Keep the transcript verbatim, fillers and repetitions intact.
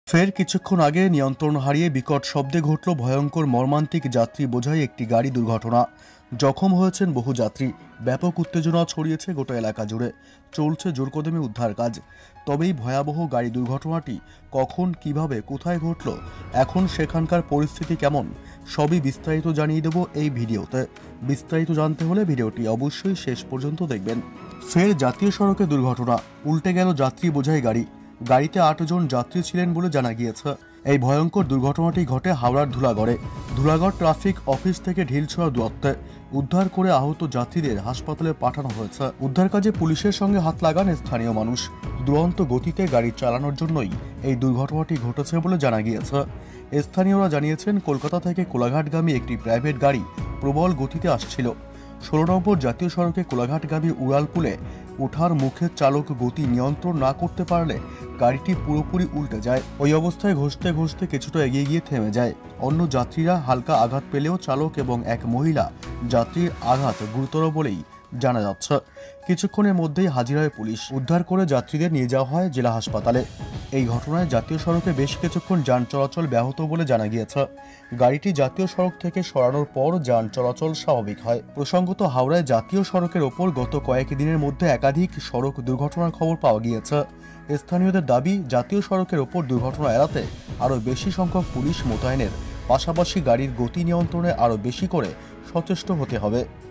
ফের কিছুক্ষণ আগে নিয়ন্ত্রণ হারিয়ে বিকট শব্দে ঘটল ভয়ঙ্কর মর্মান্তিক যাত্রী বোঝাই একটি গাড়ি দুর্ঘটনা। জখম হয়েছেন বহু যাত্রী। ব্যাপক উত্তেজনা ছড়িয়েছে গোটা এলাকা জুড়ে। চলছে জোরকদমে উদ্ধার কাজ। তবেই ভয়াবহ গাড়ি দুর্ঘটনাটি কখন, কিভাবে, কোথায় ঘটল, এখন সেখানকার পরিস্থিতি কেমন, সবই বিস্তারিত জানিয়ে দেব এই ভিডিওতে। বিস্তারিত জানতে হলে ভিডিওটি অবশ্যই শেষ পর্যন্ত দেখবেন। ফের জাতীয় সড়কে দুর্ঘটনা, উল্টে গেল যাত্রী বোঝাই গাড়ি। গাড়িতে আটজন যাত্রী ছিলেন বলে জানা গিয়েছে। এই ভয়ঙ্কর দুর্ঘটনাটি ঘটে হাওড়ার ধুলাগড়ে। ধুলাগড় ট্রাফিক অফিস থেকে ঢিলছোড়া দূরত্বে। উদ্ধার করে আহত যাত্রীদের হাসপাতালে পাঠানো হয়েছে। উদ্ধার কাজে পুলিশের সঙ্গে হাত লাগান স্থানীয় মানুষ। দুরন্ত গতিতে গাড়ি চালানোর জন্যই এই দুর্ঘটনাটি ঘটেছে বলে জানা গিয়েছে। স্থানীয়রা জানিয়েছেন, কলকাতা থেকে কোলাঘাটগামী একটি প্রাইভেট গাড়ি প্রবল গতিতে আসছিল। ষোলো নম্বর জাতীয় সড়কে কোলাঘাটগামী উড়ালপুলে ওঠার মুখে চালক গতি নিয়ন্ত্রণ না করতে পারলে গাড়িটি পুরোপুরি উল্টে যায়। ওই অবস্থায় ঘষতে ঘষতে কিছুটা এগিয়ে গিয়ে থেমে যায়। অন্য যাত্রীরা হালকা আঘাত পেলেও চালক এবং এক মহিলা যাত্রীর আঘাত গুরুতর বলেই জানা যাচ্ছে। কিছুক্ষণের মধ্যেই হাজির হয় পুলিশ। উদ্ধার করে যাত্রীদের নিয়ে যাওয়া হয় জেলা হাসপাতালে। এই ঘটনায় জাতীয় সড়কে বেশ কিছুক্ষণ যান চলাচল ব্যাহত বলে জানা গিয়েছে। গাড়িটি জাতীয় সড়ক থেকে সরানোর পর যান চলাচল স্বাভাবিক হয়। প্রসঙ্গত, হাওড়ায় জাতীয় সড়কের ওপর গত কয়েক দিনের মধ্যে একাধিক সড়ক দুর্ঘটনার খবর পাওয়া গিয়েছে। স্থানীয়দের দাবি, জাতীয় সড়কের ওপর দুর্ঘটনা এড়াতে আরও বেশি সংখ্যক পুলিশ মোতায়েনের পাশাপাশি গাড়ির গতি নিয়ন্ত্রণে আরও বেশি করে সচেষ্ট হতে হবে।